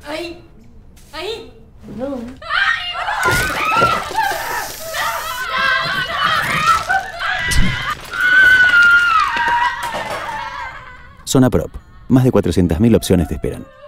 Ahí. Ahí. No. Zona Prop. Más de 400.000 opciones te esperan.